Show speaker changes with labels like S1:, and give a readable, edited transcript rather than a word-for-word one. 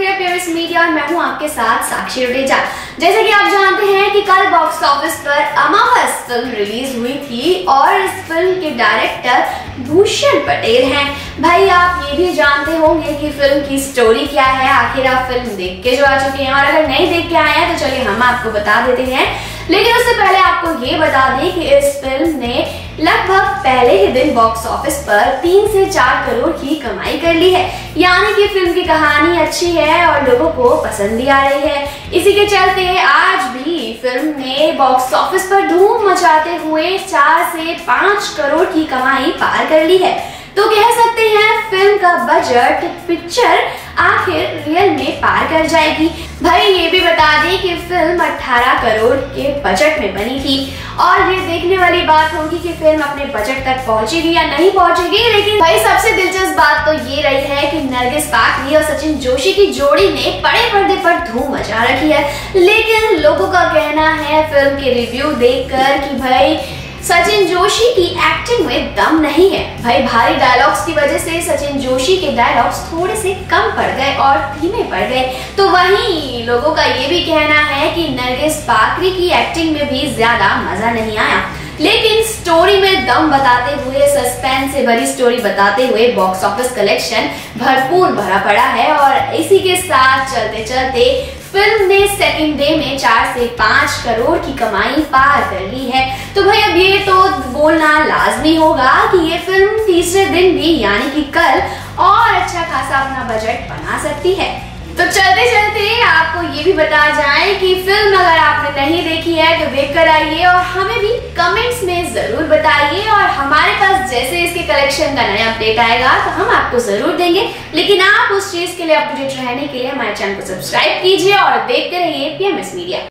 S1: रहे हैं PMS media और मैं हूं आपके साथ साक्षी रोटेजा। जैसे कि आप जानते हैं कि कल बॉक्स ऑफिस पर अमावस फिल्म रिलीज हुई थी और इस फिल्म के डायरेक्टर भूषण पटेल हैं। भाई आप ये भी जानते होंगे कि फिल्म की स्टोरी क्या है, आखिर आप फिल्म देख के जो आ चुके हैं और अगर नहीं देख के आए हैं तो चलिए हम आपको बता देते हैं। लेकिन उससे पहले आपको ये बता दें कि इस फिल्म ने लगभग पहले ही दिन बॉक्स ऑफिस पर 3 से 4 करोड़ की कमाई कर ली है। यानी कि फिल्म की कहानी अच्छी है और लोगों को पसंद भी आ रही है। इसी के चलते आज भी फिल्म ने बॉक्स ऑफिस पर धूम मचाते हुए 4 से 5 करोड़ की कमाई पार कर ली है। तो कह सकते हैं फिल्म का बजट पिक्चर आखिर रियल में पार कर जाएगी। भाई ये भी बता दें कि फिल्म 18 करोड़ के बजट में बनी थी और ये देखने वाली बात होगी कि फिल्म अपने बजट तक पहुंचेगी या नहीं पहुंचेगी। लेकिन भाई सबसे दिलचस्प बात तो ये रही है कि नरगिस फाखरी और सचिन जोशी की जोड़ी ने बड़े पर्दे पर धूम मचा रखी है। लेकिन लोगों का कहना है फिल्म के रिव्यू देखकर कि भाई सचिन जोशी की एक्टिंग में दम नहीं है। भाई भारी डायलॉग्स की वजह से सचिन जोशी के डायलॉग्स थोड़े से कम पड़ गए और धीमे पड़ गए। तो वहीं लोगों का ये भी कहना है कि नरगिस फाखरी की एक्टिंग में भी ज्यादा मजा नहीं आया। लेकिन स्टोरी में दम बताते हुए, सस्पेंस से भरी स्टोरी बताते हुए बॉक्स ऑफिस कलेक्शन भरपूर भरा पड़ा है और इसी के साथ चलते चलते फिल्म ने सेकंड डे में 4 से 5 करोड़ की कमाई पार कर ली है। तो भाई अब ये तो बोलना लाजमी होगा कि ये फिल्म तीसरे दिन भी यानी कि कल और अच्छा खासा अपना बजट बना सकती है। तो चलते चलते आपको ये भी बता जाएं कि फिल्म अगर आपने नहीं देखी है तो देख कर आइए और हमें भी कमेंट्स में जरूर बताइए और हमारे पास जैसे इसके कलेक्शन का नया अपडेट आएगा तो हम आपको जरूर देंगे। लेकिन आप उस चीज के लिए अपडेट रहने के लिए हमारे चैनल को सब्सक्राइब कीजिए और देखते रहिए पीएमएस मीडिया।